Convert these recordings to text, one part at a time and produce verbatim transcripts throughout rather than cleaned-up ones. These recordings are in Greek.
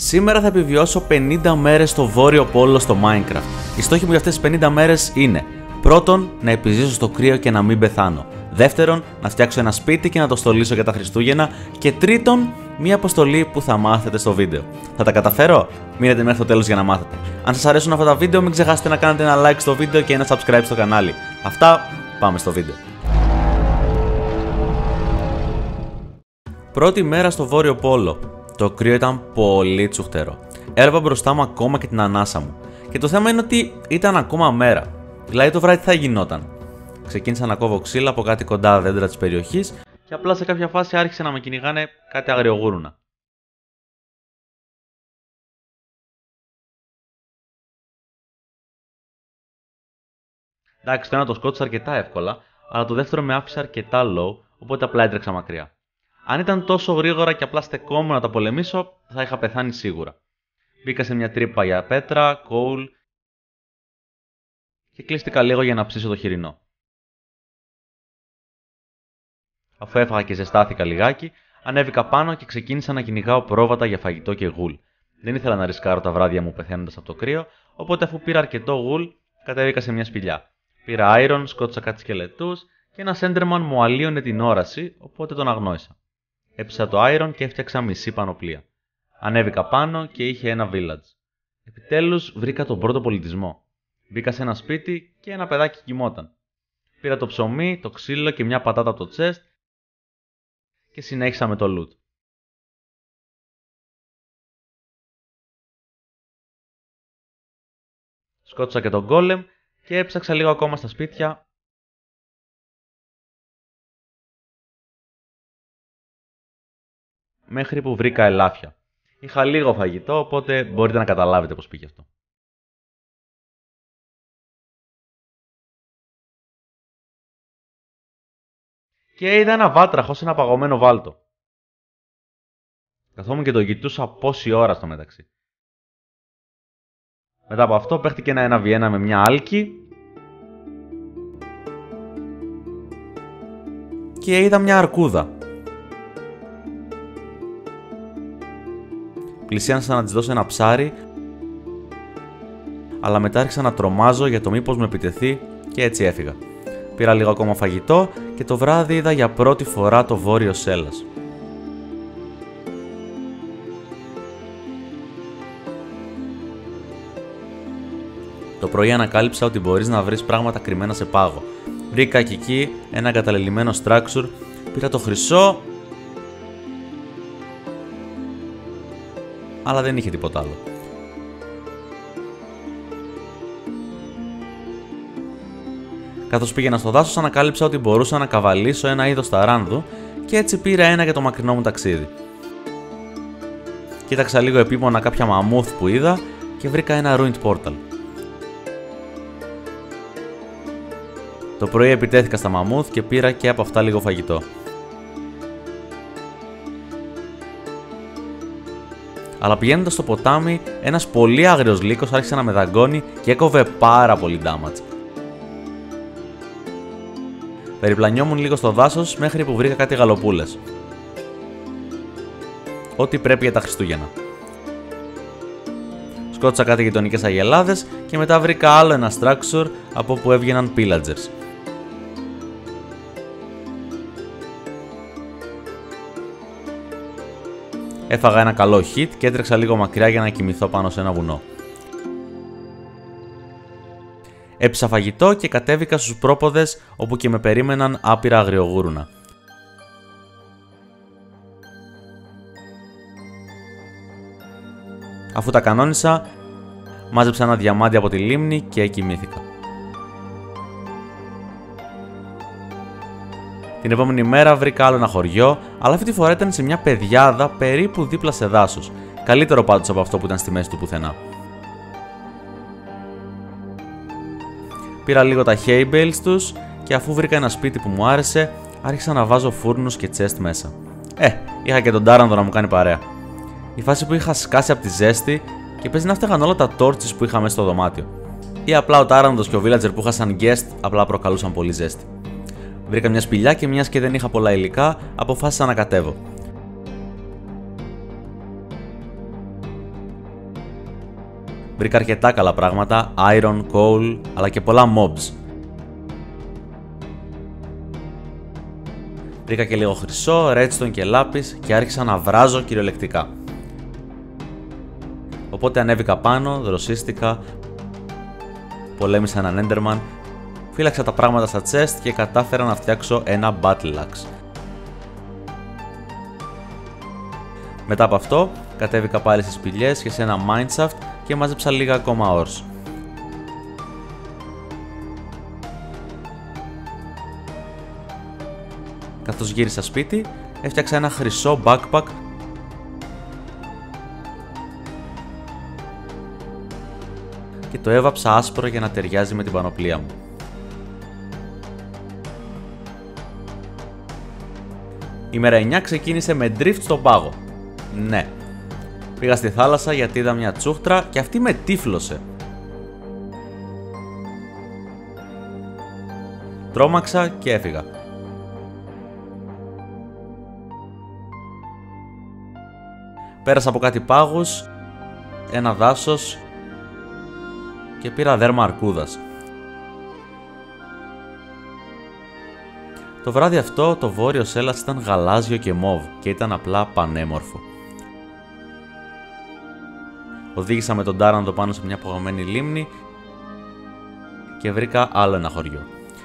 Σήμερα θα επιβιώσω πενήντα μέρες στο Βόρειο Πόλο στο Minecraft. Οι στόχοι μου για αυτές τις πενήντα μέρες είναι: πρώτον, να επιζήσω στο κρύο και να μην πεθάνω. Δεύτερον, να φτιάξω ένα σπίτι και να το στολίσω για τα Χριστούγεννα. Και τρίτον, μία αποστολή που θα μάθετε στο βίντεο. Θα τα καταφέρω? Μείνετε μέχρι το τέλος για να μάθετε. Αν σας αρέσουν αυτά τα βίντεο, μην ξεχάσετε να κάνετε ένα like στο βίντεο και ένα subscribe στο κανάλι. Αυτά, πάμε στο βίντεο. Πρώτη μέρα στο Βόρειο Πόλο. Το κρύο ήταν πολύ τσουχτερό. Έβλεπα μπροστά μου ακόμα και την ανάσα μου. Και το θέμα είναι ότι ήταν ακόμα μέρα. Δηλαδή το βράδυ τι θα γινόταν. Ξεκίνησα να κόβω ξύλα από κάτι κοντά δέντρα της περιοχής και απλά σε κάποια φάση άρχισε να με κυνηγάνε κάτι αγριογούρουνα. Εντάξει, το ένα το σκότωσα αρκετά εύκολα, αλλά το δεύτερο με άφησε αρκετά low, οπότε απλά έτρεξα μακριά. Αν ήταν τόσο γρήγορα και απλά στεκόμουν να τα πολεμήσω, θα είχα πεθάνει σίγουρα. Μπήκα σε μια τρύπα για πέτρα, coal και κλείστηκα λίγο για να ψήσω το χοιρινό. Αφού έφαγα και ζεστάθηκα λιγάκι, ανέβηκα πάνω και ξεκίνησα να κυνηγάω πρόβατα για φαγητό και γουλ. Δεν ήθελα να ρισκάρω τα βράδια μου πεθαίνοντας από το κρύο, οπότε αφού πήρα αρκετό γουλ, κατέβηκα σε μια σπηλιά. Πήρα iron, σκότωσα κάτι σκελετούς και ένα Enderman μου αλλίωνε την όραση, οπότε τον αγνόησα. Έψησα το iron και έφτιαξα μισή πανοπλία. Ανέβηκα πάνω και είχε ένα village. Επιτέλους βρήκα τον πρώτο πολιτισμό. Μπήκα σε ένα σπίτι και ένα παιδάκι κοιμόταν. Πήρα το ψωμί, το ξύλο και μια πατάτα από το chest και συνέχισα με το loot. Σκότωσα και τον golem και έψαξα λίγο ακόμα στα σπίτια μέχρι που βρήκα ελάφια. Είχα λίγο φαγητό, οπότε μπορείτε να καταλάβετε πώς πήγε αυτό. Και είδα ένα βάτραχο σε ένα παγωμένο βάλτο. Καθόμουν και το κοιτούσα πόση ώρα στο μεταξύ. Μετά από αυτό παίχτηκε ένα ένα βι ένα με μια άλκη και είδα μια αρκούδα. Πλησίασα να της δώσω ένα ψάρι, αλλά μετά άρχισα να τρομάζω για το μήπως με επιτεθεί και έτσι έφυγα. Πήρα λίγο ακόμα φαγητό και το βράδυ είδα για πρώτη φορά το βόρειο Σέλλας. Το πρωί ανακάλυψα ότι μπορείς να βρεις πράγματα κρυμμένα σε πάγο. Βρήκα και εκεί ένα εγκαταλελειμμένο structure, πήρα το χρυσό, αλλά δεν είχε τίποτα άλλο. Καθώς πήγαινα στο δάσος ανακάλυψα ότι μπορούσα να καβαλήσω ένα είδος ταράνδου και έτσι πήρα ένα για το μακρινό μου ταξίδι. Κοίταξα λίγο επίμονα κάποια μαμούθ που είδα και βρήκα ένα ruined portal. Το πρωί επιτέθηκα στα μαμούθ και πήρα και από αυτά λίγο φαγητό. Αλλά πηγαίνοντας στο ποτάμι, ένας πολύ άγριος λύκος άρχισε να με δαγκώνει και έκοβε πάρα πολύ damage. Περιπλανιόμουν λίγο στο δάσος μέχρι που βρήκα κάτι γαλοπούλες. Ό,τι πρέπει για τα Χριστούγεννα. Σκότωσα κάτι γειτονικές αγελάδες και μετά βρήκα άλλο ένα structure από που έβγαιναν pillagers. Έφαγα ένα καλό hit και έτρεξα λίγο μακριά για να κοιμηθώ πάνω σε ένα βουνό. Έψα φαγητό και κατέβηκα στους πρόποδες όπου και με περίμεναν άπειρα αγριογούρουνα. Αφού τα κανόνισα, μάζεψα ένα διαμάντι από τη λίμνη και κοιμήθηκα. Την επόμενη μέρα βρήκα άλλο ένα χωριό, αλλά αυτή τη φορά ήταν σε μια πεδιάδα περίπου δίπλα σε δάσος. Καλύτερο πάντως από αυτό που ήταν στη μέση του πουθενά. Πήρα λίγο τα hay bales τους και αφού βρήκα ένα σπίτι που μου άρεσε, άρχισα να βάζω φούρνους και chest μέσα. Ε, είχα και τον τάρανδο να μου κάνει παρέα. Η φάση που είχα σκάσει από τη ζέστη και παίζει να φταίγαν όλα τα torches που είχα μέσα στο δωμάτιο. Ή απλά ο τάρανδος και ο villager που είχα σαν guest απλά προκαλούσαν πολύ ζέστη. Βρήκα μια σπηλιά και μιας και δεν είχα πολλά υλικά, αποφάσισα να κατέβω. Βρήκα αρκετά καλά πράγματα, iron, coal, αλλά και πολλά mobs. Βρήκα και λίγο χρυσό, redstone και λάπης και άρχισα να βράζω κυριολεκτικά. Οπότε ανέβηκα πάνω, δροσίστηκα, πολέμησα έναν Enderman, φύλαξα τα πράγματα στα chest και κατάφερα να φτιάξω ένα battle axe. Μετά από αυτό, κατέβηκα πάλι στις σπηλιές και σε ένα mineshaft και μάζεψα λίγα ακόμα ores. Καθώς γύρισα σπίτι, έφτιαξα ένα χρυσό backpack και το έβαψα άσπρο για να ταιριάζει με την πανοπλία μου. Η μέρα εννιά ξεκίνησε με drift στον πάγο. Ναι. Πήγα στη θάλασσα γιατί είδα μια τσούχτρα και αυτή με τύφλωσε. Τρόμαξα και έφυγα. Πέρασα από κάτι πάγους, ένα δάσος και πήρα δέρμα αρκούδας. Το βράδυ αυτό το βόρειο Σέλλας ήταν γαλάζιο και μόβ και ήταν απλά πανέμορφο. Οδήγησα με τον Τάρανδο πάνω σε μια παγωμένη λίμνη και βρήκα άλλο ένα χωριό.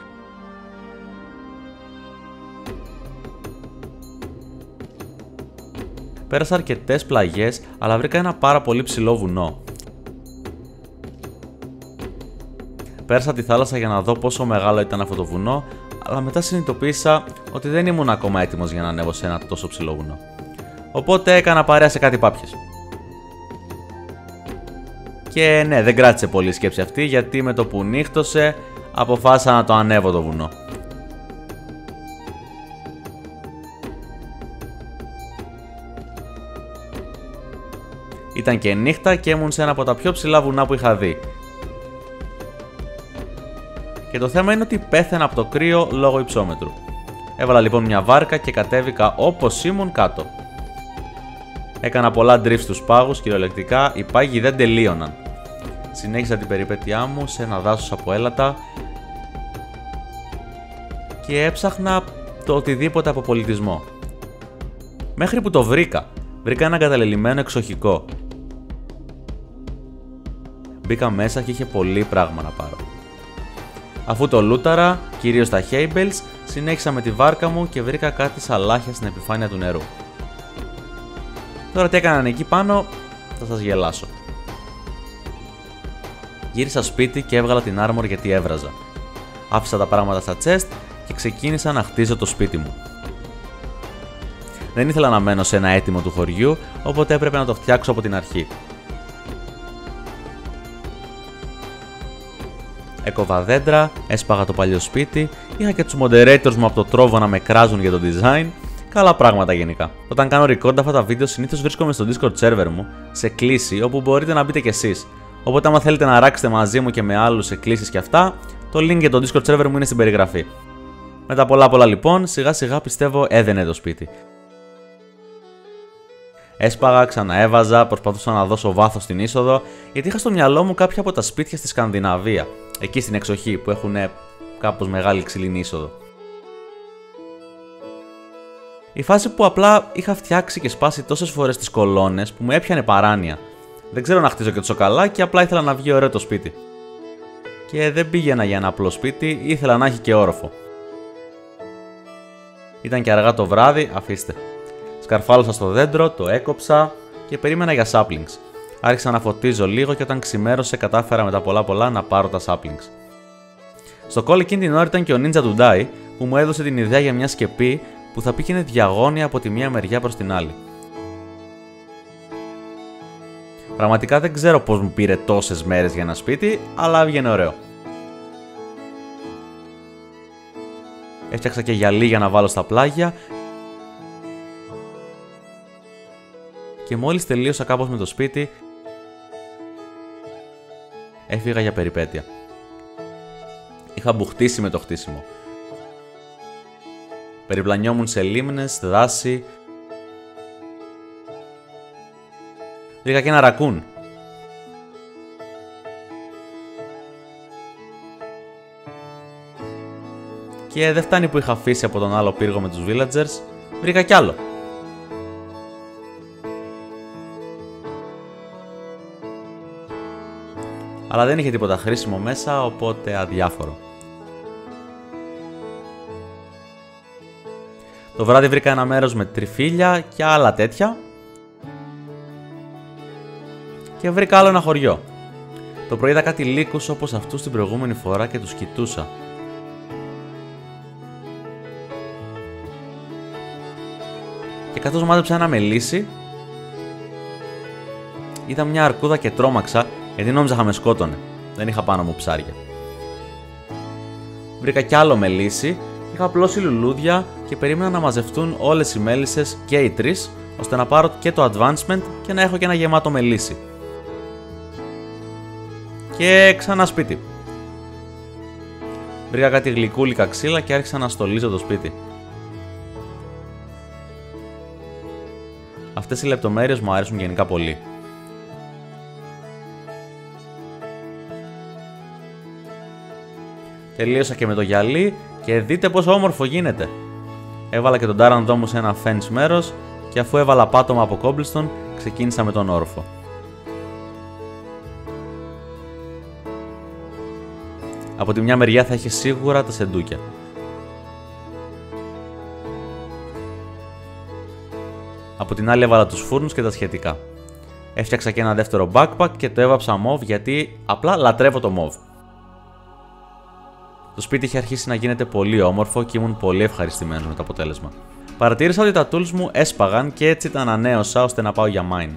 Πέρασα αρκετές πλαγιές, αλλά βρήκα ένα πάρα πολύ ψηλό βουνό. Πέρασα τη θάλασσα για να δω πόσο μεγάλο ήταν αυτό το βουνό, αλλά μετά συνειδητοποίησα ότι δεν ήμουν ακόμα έτοιμος για να ανέβω σε ένα τόσο ψηλό βουνό. Οπότε έκανα παρέα σε κάτι πάπιες. Και ναι, δεν κράτησε πολύ η σκέψη αυτή, γιατί με το που νύχτωσε αποφάσισα να το ανέβω το βουνό. Ήταν και νύχτα και ήμουν σε ένα από τα πιο ψηλά βουνά που είχα δει. Και το θέμα είναι ότι πέθαινα από το κρύο λόγω υψόμετρου. Έβαλα λοιπόν μια βάρκα και κατέβηκα όπως ήμουν κάτω. Έκανα πολλά drift στους πάγους, κυριολεκτικά οι πάγοι δεν τελείωναν. Συνέχισα την περιπέτειά μου σε ένα δάσος από έλατα και έψαχνα το οτιδήποτε από πολιτισμό. Μέχρι που το βρήκα. Βρήκα ένα εγκαταλελειμμένο εξοχικό. Μπήκα μέσα και είχε πολύ πράγμα να πάρω. Αφού το λούταρα, κυρίως τα Haybels, συνέχισα με τη βάρκα μου και βρήκα κάτι σαλάχια στην επιφάνεια του νερού. Τώρα τι έκαναν εκεί πάνω, θα σας γελάσω. Γύρισα σπίτι και έβγαλα την armor γιατί έβραζα. Άφησα τα πράγματα στα chest και ξεκίνησα να χτίζω το σπίτι μου. Δεν ήθελα να μένω σε ένα έτοιμο του χωριού, οπότε έπρεπε να το φτιάξω από την αρχή. Έκοβα δέντρα, έσπαγα το παλιό σπίτι, είχα και τους moderators μου από το τρόβο να με κράζουν για το design, καλά πράγματα γενικά. Όταν κάνω record αυτά τα βίντεο συνήθως βρίσκομαι στο Discord server μου, σε κλίση, όπου μπορείτε να μπείτε κι εσείς. Οπότε άμα θέλετε να ράξετε μαζί μου και με άλλους σε κλίσεις και αυτά, το link για το Discord server μου είναι στην περιγραφή. Μετά πολλά πολλά λοιπόν, σιγά σιγά πιστεύω έδαινε το σπίτι. Έσπαγα, ξαναέβαζα, προσπαθούσα να δώσω βάθος στην είσοδο, γιατί είχα στο μυαλό μου κάποια από τα σπίτια στη Σκανδιναβία, εκεί στην εξοχή που έχουν κάπως μεγάλη ξυλινή είσοδο. Η φάση που απλά είχα φτιάξει και σπάσει τόσες φορές τις κολόνες που μου έπιανε παράνοια. Δεν ξέρω να χτίζω και τόσο καλά και απλά ήθελα να βγει ωραίο το σπίτι. Και δεν πήγαινα για ένα απλό σπίτι, ήθελα να έχει και όροφο. Ήταν και αργά το βράδυ, αφήστε. Σκαρφάλωσα στο δέντρο, το έκοψα και περίμενα για saplings. Άρχισα να φωτίζω λίγο και όταν ξημέρωσε κατάφερα με τα πολλά πολλά να πάρω τα saplings. Στο call εκείνη την ώρα ήταν και ο Ninja του Ντάι που μου έδωσε την ιδέα για μια σκεπή που θα πήγαινε διαγώνια από τη μία μεριά προς την άλλη. Πραγματικά δεν ξέρω πώς μου πήρε τόσες μέρες για ένα σπίτι, αλλά έβγαινε ωραίο. Έφτιαξα και γυαλί για να βάλω στα πλάγια και μόλις τελείωσα κάπως με το σπίτι, έφυγα για περιπέτεια. Είχα μπουχτίσει με το χτίσιμο. Περιπλανιόμουν σε λίμνες, δάση. Βρήκα και ένα ρακούν. Και δεν φτάνει που είχα αφήσει από τον άλλο πύργο με τους villagers, βρήκα κι άλλο. Αλλά δεν είχε τίποτα χρήσιμο μέσα, οπότε αδιάφορο. Το βράδυ βρήκα ένα μέρος με τριφύλια και άλλα τέτοια. Και βρήκα άλλο ένα χωριό. Το πρωί είδα κάτι λύκους όπως αυτούς την προηγούμενη φορά και τους κοιτούσα. Και καθώς μάζεψα ένα μελίσι, είδα μια αρκούδα και τρόμαξα γιατί νόμιζα θα με σκότωνε. Δεν είχα πάνω μου ψάρια. Βρήκα κι άλλο μελίσι, είχα απλώσει λουλούδια και περίμενα να μαζευτούν όλες οι μέλισσες και οι τρεις, ώστε να πάρω και το advancement και να έχω και ένα γεμάτο μελίσι. Και ξανά σπίτι. Βρήκα κάτι γλυκούλικα ξύλα και άρχισα να στολίζω το σπίτι. Αυτές οι λεπτομέρειες μου αρέσουν γενικά πολύ. Τελείωσα και με το γυαλί και δείτε πόσο όμορφο γίνεται. Έβαλα και τον τάρανδό μου σε ένα fence μέρος και αφού έβαλα πάτωμα από cobblestone ξεκίνησα με τον όροφο. Από τη μια μεριά θα έχει σίγουρα τα σεντούκια. Από την άλλη έβαλα τους φούρνους και τα σχετικά. Έφτιαξα και ένα δεύτερο backpack και το έβαψα μοβ γιατί απλά λατρεύω το μοβ. Το σπίτι είχε αρχίσει να γίνεται πολύ όμορφο και ήμουν πολύ ευχαριστημένος με το αποτέλεσμα. Παρατήρησα ότι τα tools μου έσπαγαν και έτσι τα ανανέωσα ώστε να πάω για mine.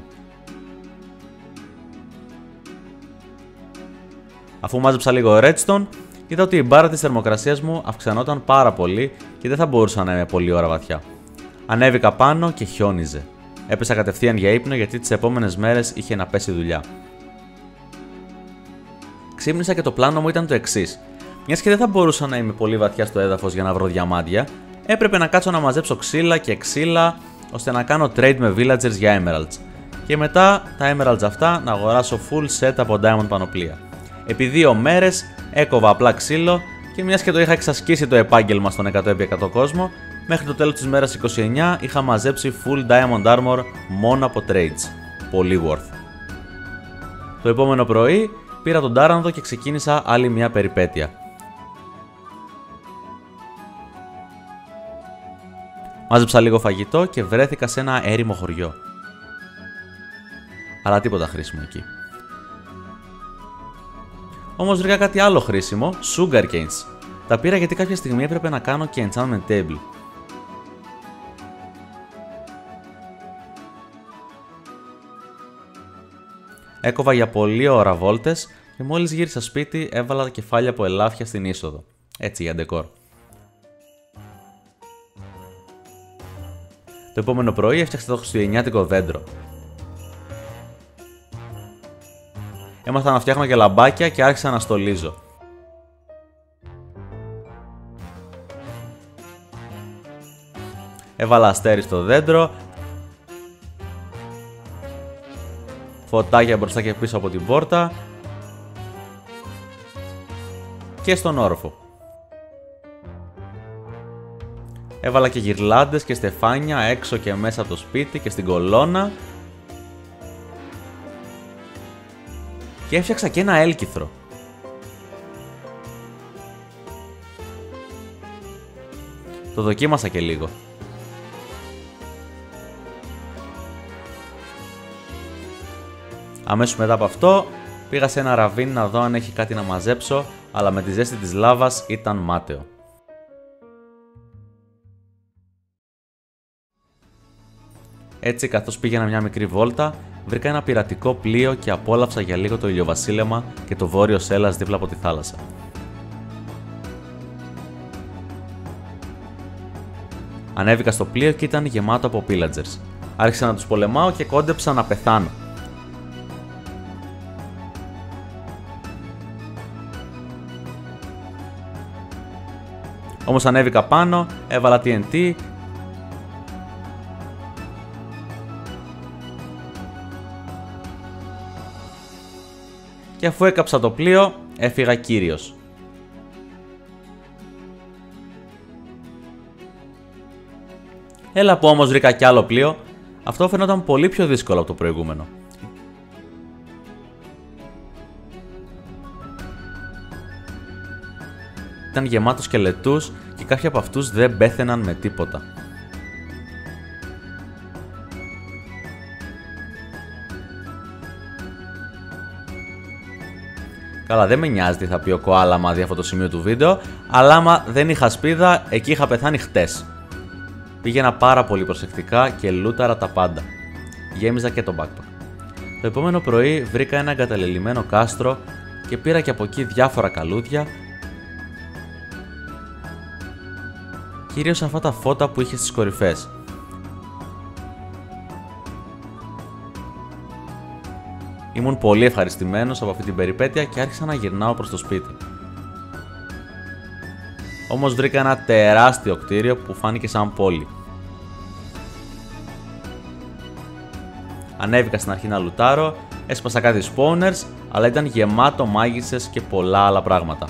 Αφού μάζεψα λίγο redstone, είδα ότι η μπάρα της θερμοκρασίας μου αυξανόταν πάρα πολύ και δεν θα μπορούσα να είμαι πολλή ώρα βαθιά. Ανέβηκα πάνω και χιόνιζε. Έπεσα κατευθείαν για ύπνο γιατί τις επόμενες μέρες είχε να πέσει δουλειά. Ξύπνησα και το πλάνο μου ήταν το εξής. Μιας και δεν θα μπορούσα να είμαι πολύ βαθιά στο έδαφος για να βρω διαμάντια, έπρεπε να κάτσω να μαζέψω ξύλα και ξύλα ώστε να κάνω trade με villagers για emeralds. Και μετά τα emeralds αυτά να αγοράσω full set από diamond πανοπλία. Επί δύο μέρες έκοβα απλά ξύλο και μιας και το είχα εξασκήσει το επάγγελμα στον εκατό επί εκατό κόσμο, μέχρι το τέλος της μέρας είκοσι εννιά είχα μαζέψει full diamond armor μόνο από trades. Πολύ worth. Το επόμενο πρωί πήρα τον τάρανδο και ξεκίνησα άλλη μια περιπέτεια. Μάζεψα λίγο φαγητό και βρέθηκα σε ένα έρημο χωριό. Αλλά τίποτα χρήσιμο εκεί. Όμως βρήκα κάτι άλλο χρήσιμο, sugarcanes. Τα πήρα γιατί κάποια στιγμή έπρεπε να κάνω και enchantment table. Έκοβα για πολλή ώρα βόλτες και μόλις γύρισα σπίτι έβαλα κεφάλια από ελάφια στην είσοδο. Έτσι για ντεκόρ. Το επόμενο πρωί έφτιαξα το χριστουγεννιάτικο δέντρο. Έμαθα να φτιάχνω και λαμπάκια και άρχισα να στολίζω. Έβαλα αστέρι στο δέντρο, φωτάκια μπροστά και πίσω από την πόρτα και στον όροφο. Έβαλα και γυρλάντες και στεφάνια έξω και μέσα από το σπίτι και στην κολόνα και έφτιαξα και ένα έλκυθρο. Το δοκίμασα και λίγο. Αμέσως μετά από αυτό πήγα σε ένα ραβίνι να δω αν έχει κάτι να μαζέψω, αλλά με τη ζέστη της λάβας ήταν μάταιο. Έτσι, καθώς πήγαινα μια μικρή βόλτα, βρήκα ένα πειρατικό πλοίο και απόλαυσα για λίγο το ηλιοβασίλεμα και το βόρειο Σέλλας δίπλα από τη θάλασσα. Ανέβηκα στο πλοίο και ήταν γεμάτο από pillagers. Άρχισα να τους πολεμάω και κόντεψα να πεθάνω. Όμως ανέβηκα πάνω, έβαλα τι εν τι και αφού έκαψα το πλοίο, έφυγα κύριος. Έλα που όμως βρήκα κι άλλο πλοίο. Αυτό φαινόταν πολύ πιο δύσκολο από το προηγούμενο. Ήταν γεμάτο σκελετούς και κάποιοι από αυτούς δεν πέθαιναν με τίποτα. Καλά, δεν με νοιάζει τι θα πει ο Κοάλα άμα δει αυτό το σημείο του βίντεο, αλλά άμα δεν είχα σπίδα, εκεί είχα πεθάνει χτες. Πήγαινα πάρα πολύ προσεκτικά και λούταρα τα πάντα. Γέμιζα και το backpack. Το επόμενο πρωί βρήκα ένα εγκαταλελειμμένο κάστρο και πήρα και από εκεί διάφορα καλούδια, κυρίως αυτά τα φώτα που είχε στις κορυφές. Ήμουν πολύ ευχαριστημένος από αυτή την περιπέτεια και άρχισα να γυρνάω προς το σπίτι. Όμως βρήκα ένα τεράστιο κτίριο που φάνηκε σαν πόλη. Ανέβηκα στην αρχή να λουτάρω, έσπασα κάτι spawners, αλλά ήταν γεμάτο μάγισσες και πολλά άλλα πράγματα.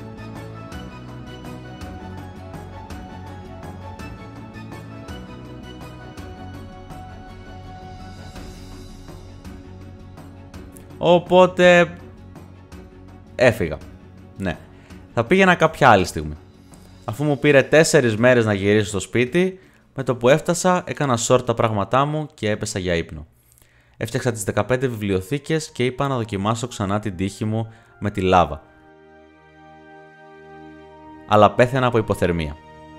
Οπότε έφυγα. Ναι, θα πήγαινα κάποια άλλη στιγμή. Αφού μου πήρε τέσσερις μέρες να γυρίσω στο σπίτι, με το που έφτασα έκανα sort τα πράγματά μου και έπεσα για ύπνο. Έφτιαξα τις δεκαπέντε βιβλιοθήκες και είπα να δοκιμάσω ξανά την τύχη μου με τη λάβα. Αλλά πέθαινα από υποθερμία.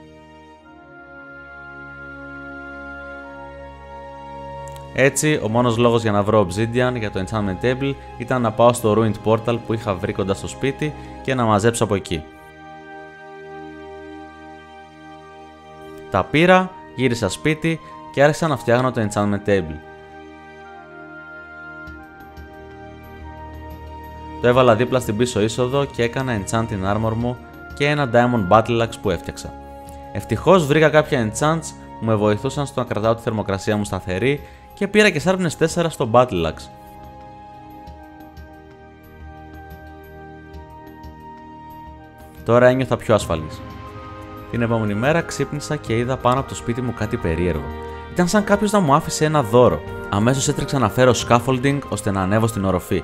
Έτσι, ο μόνος λόγος για να βρω Obsidian για το Enchantment Table ήταν να πάω στο Ruined Portal που είχα βρει κοντά στο σπίτι και να μαζέψω από εκεί. Τα πήρα, γύρισα σπίτι και άρχισα να φτιάχνω το Enchantment Table. Το έβαλα δίπλα στην πίσω είσοδο και έκανα enchant την armor μου και ένα diamond battle axe που έφτιαξα. Ευτυχώς βρήκα κάποια enchants που με βοηθούσαν στο να κρατάω τη θερμοκρασία μου σταθερή και πήρα και sharpness τέσσερα στο battle axe. Τώρα ένιωθα πιο ασφαλής. Την επόμενη μέρα ξύπνησα και είδα πάνω από το σπίτι μου κάτι περίεργο. Ήταν σαν κάποιος να μου άφησε ένα δώρο. Αμέσως έτρεξα να φέρω scaffolding ώστε να ανέβω στην οροφή.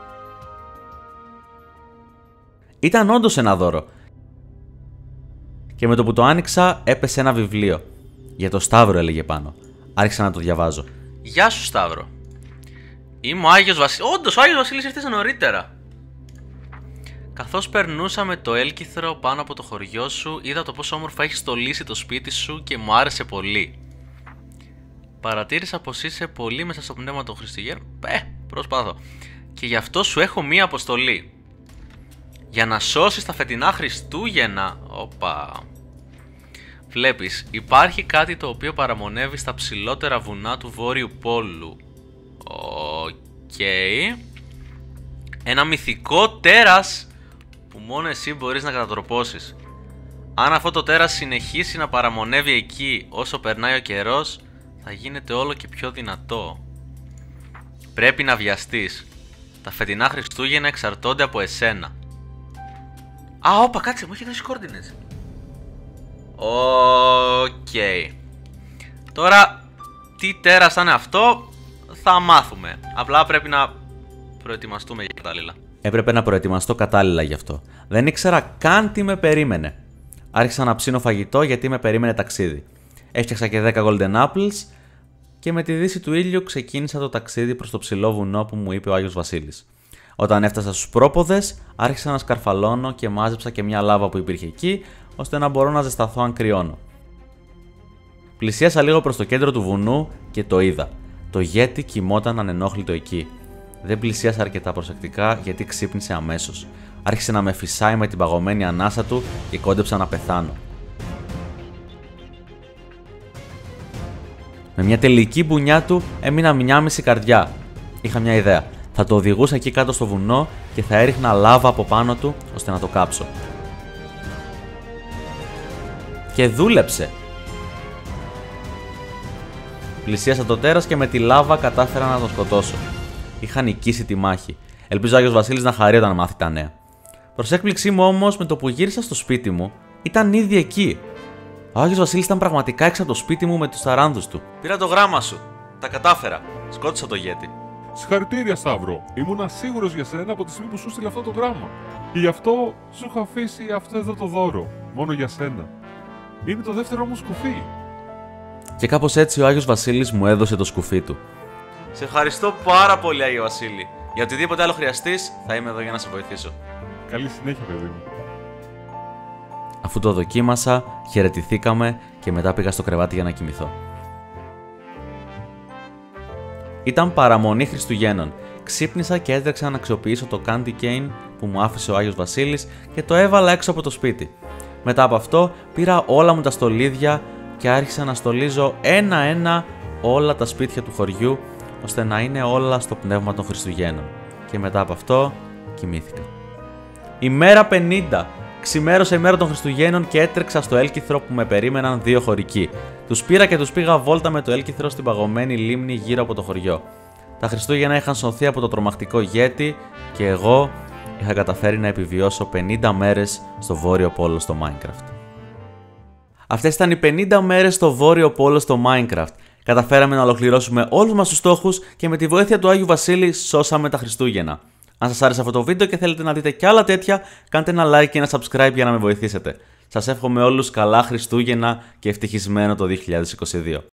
Ήταν όντως ένα δώρο. Και με το που το άνοιξα έπεσε ένα βιβλίο. Για το Σταύρο έλεγε πάνω. Άρχισα να το διαβάζω. Γεια σου Σταύρο. Είμαι ο Άγιος Βασίλης. Όντως ο Άγιος Βασίλης ήρθε νωρίτερα. Καθώς περνούσαμε το έλκυθρο πάνω από το χωριό σου, είδα το πόσο όμορφα έχεις στολίσει το σπίτι σου και μου άρεσε πολύ. Παρατήρησα πως είσαι πολύ μέσα στο πνεύμα των Χριστουγέννων. Ε, προσπάθω. Και γι' αυτό σου έχω μία αποστολή. Για να σώσεις τα φετινά Χριστούγεννα. Όπα. Βλέπεις, υπάρχει κάτι το οποίο παραμονεύει στα ψηλότερα βουνά του Βόρειου Πόλου. Οκ. Okay. Ένα μυθικό τέρας που μόνο εσύ μπορείς να κατατροπώσεις. Αν αυτό το τέρας συνεχίσει να παραμονεύει εκεί όσο περνάει ο καιρός, θα γίνεται όλο και πιο δυνατό. Πρέπει να βιαστείς. Τα φετινά Χριστούγεννα εξαρτώνται από εσένα. Α, όπα, κάτσε, μου έχει δώσει coordinates. Οκ. Okay. Τώρα, τι τέρας θα είναι αυτό, θα μάθουμε. Απλά πρέπει να προετοιμαστούμε για κατάλληλα. Έπρεπε να προετοιμαστώ κατάλληλα γι' αυτό. Δεν ήξερα καν τι με περίμενε. Άρχισα να ψήνω φαγητό γιατί με περίμενε ταξίδι. Έφτιαξα και δέκα golden apples και με τη δύση του ήλιου ξεκίνησα το ταξίδι προς το ψηλό βουνό που μου είπε ο Άγιος Βασίλης. Όταν έφτασα στους πρόποδες, άρχισα να σκαρφαλώνω και μάζεψα και μια λάβα που υπήρχε εκεί, ώστε να μπορώ να ζεσταθώ αν κρυώνω. Πλησίασα λίγο προς το κέντρο του βουνού και το είδα. Το γέτι κοιμόταν ανενόχλητο εκεί. Δεν πλησίασα αρκετά προσεκτικά γιατί ξύπνησε αμέσως. Άρχισε να με φυσάει με την παγωμένη ανάσα του και κόντεψα να πεθάνω. Με μια τελική μπουνιά του έμεινα μια μισή καρδιά. Είχα μια ιδέα. Θα το οδηγούσα εκεί κάτω στο βουνό και θα έριχνα λάβα από πάνω του ώστε να το κάψω. Και δούλεψε. Πλησίασα το τέρας και με τη λάβα κατάφερα να τον σκοτώσω. Είχα νικήσει τη μάχη. Ελπίζω ο Άγιος Βασίλης να χαρεί όταν μάθει τα νέα. Προς έκπληξή μου όμως, με το που γύρισα στο σπίτι μου, ήταν ήδη εκεί. Ο Άγιος Βασίλης ήταν πραγματικά έξω από το σπίτι μου με τους ταράνδους του. Πήρα το γράμμα σου. Τα κατάφερα. Σκότωσα το γέτη. Συγχαρητήρια, Σταύρο. Ήμουνα σίγουρος για σένα από τη στιγμή που σου στείλε αυτό το γράμμα. Και γι' αυτό σου είχα αφήσει αυτό εδώ το δώρο. Μόνο για σένα. Είναι το δεύτερο μου σκουφί. Και κάπως έτσι ο Άγιος Βασίλης μου έδωσε το σκουφί του. Σε ευχαριστώ πάρα πολύ, Άγιο Βασίλη. Για οτιδήποτε άλλο χρειαστείς, θα είμαι εδώ για να σε βοηθήσω. Καλή συνέχεια, παιδί μου. Αφού το δοκίμασα, χαιρετηθήκαμε και μετά πήγα στο κρεβάτι για να κοιμηθώ. Ήταν παραμονή Χριστουγέννων. Ξύπνησα και έτρεξα να αξιοποιήσω το candy cane που μου άφησε ο Άγιος Βασίλης και το έβαλα έξω από το σπίτι. Μετά από αυτό πήρα όλα μου τα στολίδια και άρχισα να στολίζω ένα-ένα όλα τα σπίτια του χωριού, ώστε να είναι όλα στο πνεύμα των Χριστουγέννων. Και μετά από αυτό κοιμήθηκα. Ημέρα πενήντα. Ξημέρωσα η μέρα των Χριστουγέννων και έτρεξα στο έλκυθρο που με περίμεναν δύο χωρικοί. Τους πήρα και τους πήγα βόλτα με το έλκυθρο στην παγωμένη λίμνη γύρω από το χωριό. Τα Χριστούγεννα είχαν σωθεί από το τρομακτικό γέτη και εγώ είχα καταφέρει να επιβιώσω πενήντα μέρες στο Βόρειο Πόλο στο Minecraft. Αυτές ήταν οι πενήντα μέρες στο Βόρειο Πόλο στο Minecraft. Καταφέραμε να ολοκληρώσουμε όλους μας τους στόχους και με τη βοήθεια του Άγιου Βασίλη σώσαμε τα Χριστούγεννα. Αν σας άρεσε αυτό το βίντεο και θέλετε να δείτε κι άλλα τέτοια, κάντε ένα like και ένα subscribe για να με βοηθήσετε. Σας εύχομαι όλους καλά Χριστούγεννα και ευτυχισμένο το δύο χιλιάδες είκοσι δύο.